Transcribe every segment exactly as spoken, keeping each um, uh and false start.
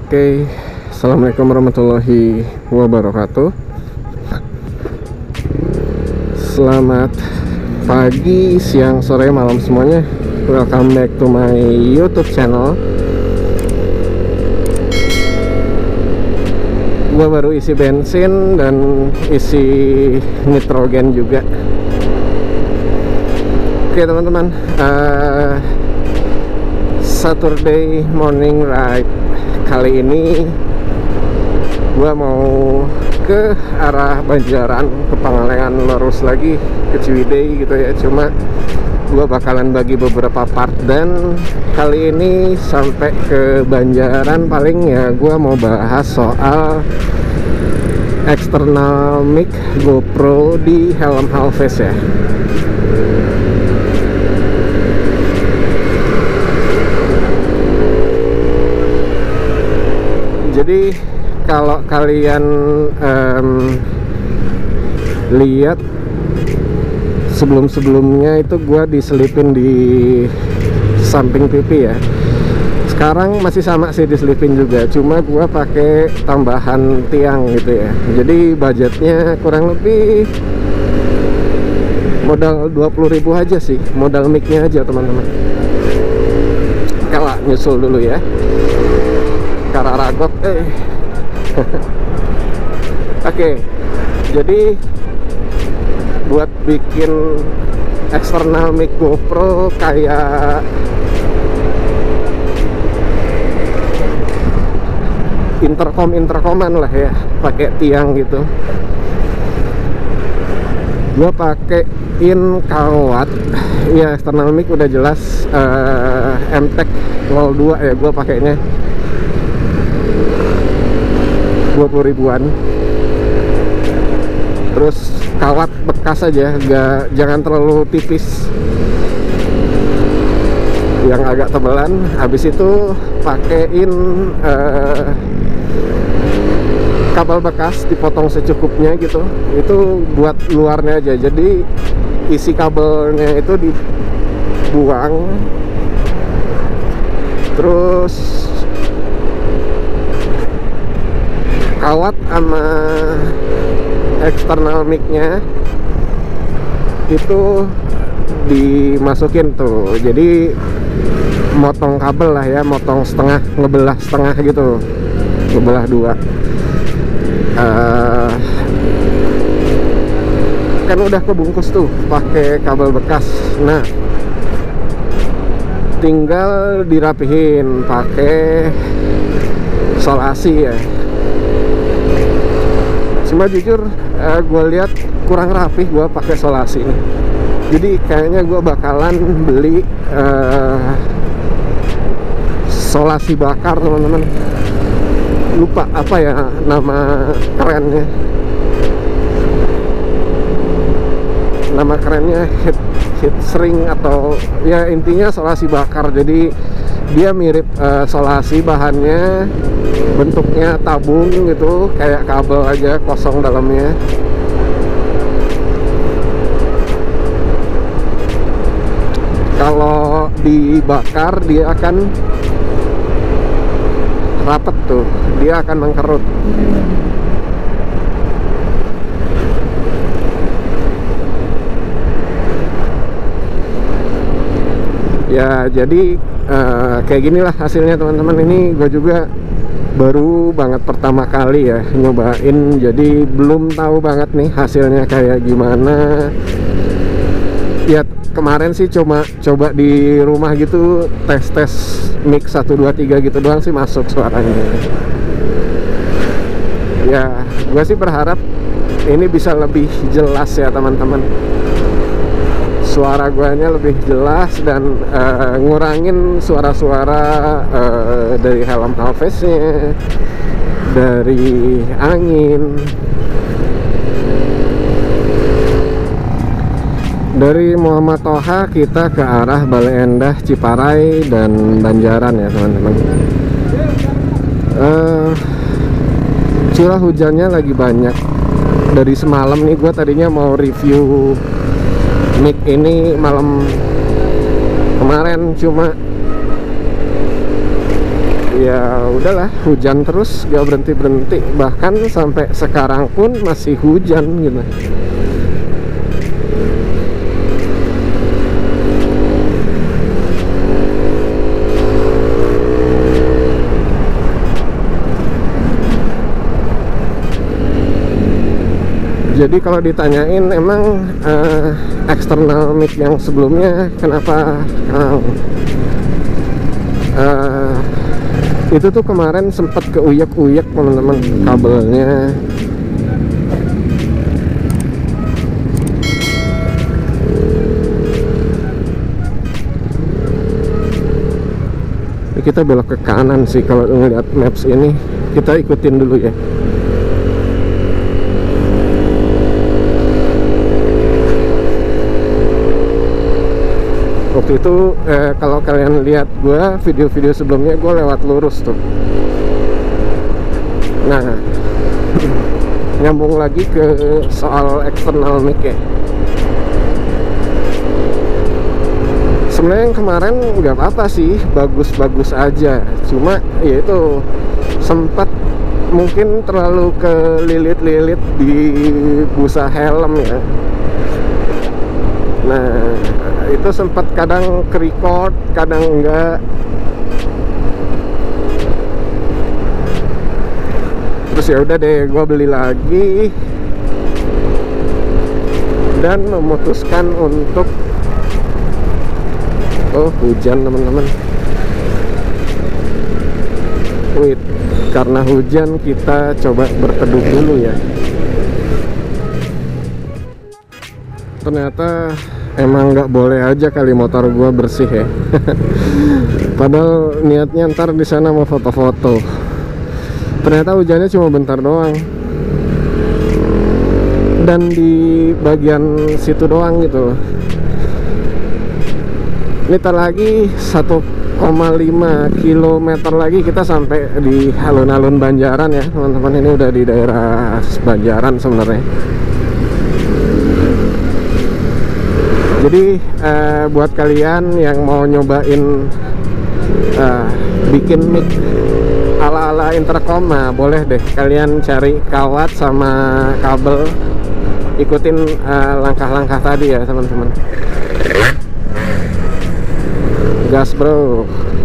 Oke, assalamualaikum warahmatullahi wabarakatuh. Selamat pagi, siang, sore, malam semuanya. Welcome back to my YouTube channel. Gua baru isi bensin dan isi nitrogen juga. Oke teman-teman, uh, Saturday morning ride kali ini gua mau ke arah Banjaran, ke Pangalengan, lurus lagi ke Ciwidey gitu ya. Cuma gua bakalan bagi beberapa part, dan kali ini sampai ke Banjaran paling ya gua mau bahas soal external mic GoPro di helm half-face ya. Jadi kalau kalian um, lihat sebelum-sebelumnya itu gua diselipin di samping pipi ya. Sekarang masih sama sih diselipin juga, cuma gua pakai tambahan tiang gitu ya. Jadi budgetnya kurang lebih modal dua puluh ribu aja sih, modal mic-nya aja teman-teman. Kalau nyusul dulu ya. Kararagot eh Oke, okay, jadi buat bikin eksternal mic GoPro kayak intercom intercoman lah ya, pakai tiang gitu. Gua pakein kawat ya, eksternal mic udah jelas uh, M Tech nol dua ya, gua pakainya dua puluh ribuan. Terus kawat bekas aja, gak, jangan terlalu tipis, yang agak tebelan. Habis itu pakein uh, kabel bekas, dipotong secukupnya gitu. Itu buat luarnya aja, jadi isi kabelnya itu dibuang. Terus kawat sama eksternal mic-nya itu dimasukin tuh, jadi motong kabel lah ya, motong setengah, ngebelah setengah gitu, ngebelah dua. Uh, kan udah kebungkus tuh pakai kabel bekas. Nah, tinggal dirapihin pakai solasi ya. Cuma jujur uh, gue lihat kurang rapih gue pakai solasi ini. Jadi kayaknya gue bakalan beli uh, solasi bakar teman-teman. Lupa apa ya nama kerennya. Nama kerennya heat heat shrink atau ya intinya solasi bakar. Jadi dia mirip uh, solasi, bahannya bentuknya tabung gitu, kayak kabel aja, kosong dalamnya. Kalau dibakar dia akan rapet tuh, dia akan mengkerut. Ya jadi uh, kayak ginilah hasilnya teman-teman. Ini gue juga baru banget pertama kali ya nyobain, jadi belum tahu banget nih hasilnya kayak gimana ya. Kemarin sih cuma coba di rumah gitu, tes-tes mic satu dua tiga gitu doang sih, masuk suaranya ya. Gue sih berharap ini bisa lebih jelas ya teman-teman, suara guanya lebih jelas dan uh, ngurangin suara-suara uh, dari helm half-face-nya, dari angin, dari Muhammad Toha kita ke arah Bale Endah, Ciparai, dan Banjaran ya teman-teman. Uh, curah hujannya lagi banyak dari semalam nih. Gue tadinya mau review mic ini malam kemarin, cuma ya udahlah, hujan terus gak berhenti berhenti, bahkan sampai sekarang pun masih hujan gitu. Jadi kalau ditanyain emang uh, eksternal mic yang sebelumnya kenapa uh, uh, itu tuh kemarin sempat keuyek-uyek teman-teman kabelnya. Ini kita belok ke kanan sih kalau ngeliat maps ini, kita ikutin dulu ya. Waktu itu eh, kalau kalian lihat gue video-video sebelumnya, gue lewat lurus tuh. Nah, nyambung lagi ke soal eksternal mic ya. Sebenarnya yang kemarin nggak apa-apa sih, bagus-bagus aja. Cuma ya itu sempat mungkin terlalu kelilit-lilit di busa helm ya. Nah, itu sempat kadang ke-record, kadang enggak. Terus ya udah deh, gue beli lagi dan memutuskan untuk oh hujan teman-teman. Wait, karena hujan kita coba berteduh dulu ya. Ternyata emang nggak boleh aja kali motor gua bersih ya. Padahal niatnya ntar di sana mau foto-foto. Ternyata hujannya cuma bentar doang. Dan di bagian situ doang gitu. Ini tar lagi satu koma lima kilometer lagi kita sampai di alun-alun Banjaran ya teman-teman. Ini udah di daerah Banjaran sebenarnya. Jadi eh, buat kalian yang mau nyobain eh, bikin mic ala-ala intercom, nah, boleh deh kalian cari kawat sama kabel, ikutin langkah-langkah eh, tadi ya teman-teman. Gas bro.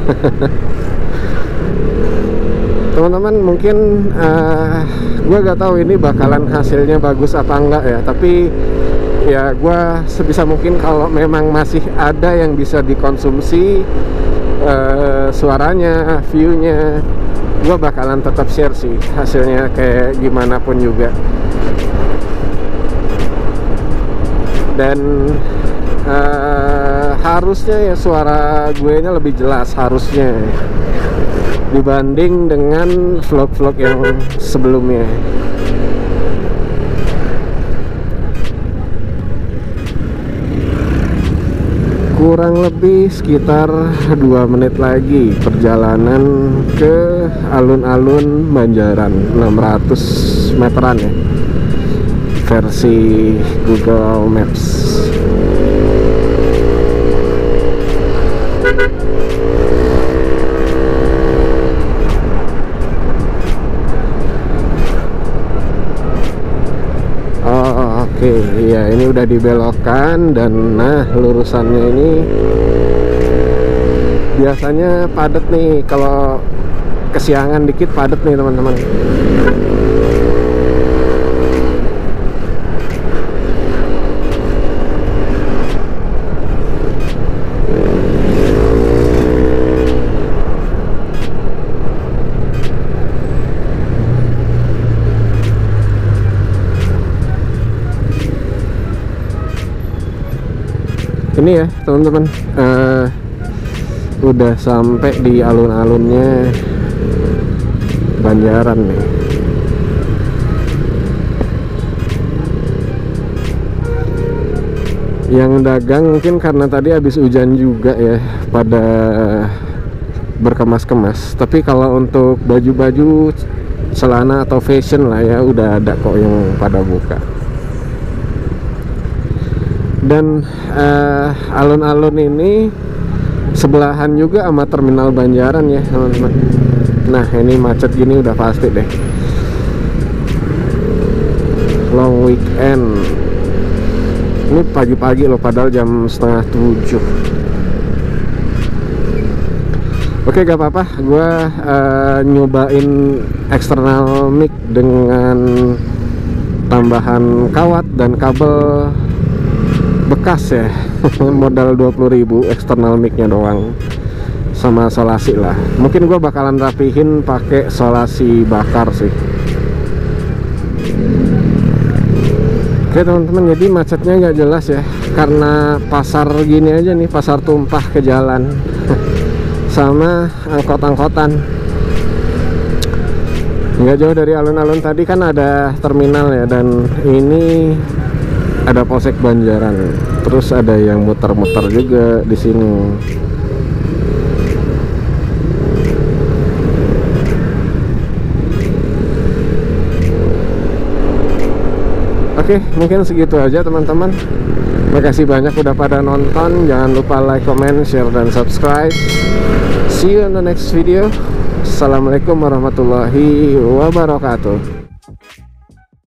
Teman-teman mungkin eh, gue gak tahu ini bakalan hasilnya bagus apa enggak ya, tapi ya gue sebisa mungkin kalau memang masih ada yang bisa dikonsumsi uh, suaranya, viewnya, gue bakalan tetap share sih hasilnya kayak gimana pun juga. Dan uh, harusnya ya suara gue nya lebih jelas harusnya dibanding dengan vlog-vlog yang sebelumnya. Kurang lebih sekitar dua menit lagi perjalanan ke alun-alun Banjaran, enam ratus meteran ya versi Google Maps. Oke, ya ini udah dibelokkan dan nah lurusannya ini biasanya padat nih, kalau kesiangan dikit padat nih teman-teman. Ini ya teman-teman, uh, udah sampai di alun-alunnya Banjaran nih. Yang dagang mungkin karena tadi habis hujan juga ya, pada berkemas-kemas. Tapi kalau untuk baju-baju, celana atau fashion lah ya, udah ada kok yang pada buka. Dan alun-alun uh, ini sebelahan juga sama terminal Banjaran ya teman-teman. Nah ini macet gini udah pasti deh. Long weekend. Ini pagi-pagi loh, padahal jam setengah tujuh. Oke, gak apa-apa. Gue uh, nyobain eksternal mic dengan tambahan kawat dan kabel bekas ya. Modal dua puluh ribu eksternal mic-nya doang, sama solasi lah. Mungkin gue bakalan rapihin pakai solasi bakar sih. Oke teman-teman, jadi macetnya nggak jelas ya, karena pasar gini aja nih, pasar tumpah ke jalan sama angkot-angkotan. Nggak jauh dari alun-alun tadi kan ada terminal ya, dan ini ada Polsek Banjaran. Terus ada yang muter-muter juga di sini. Oke, mungkin segitu aja teman-teman. Makasih banyak udah pada nonton. Jangan lupa like, comment, share, dan subscribe. See you in the next video. Assalamualaikum warahmatullahi wabarakatuh.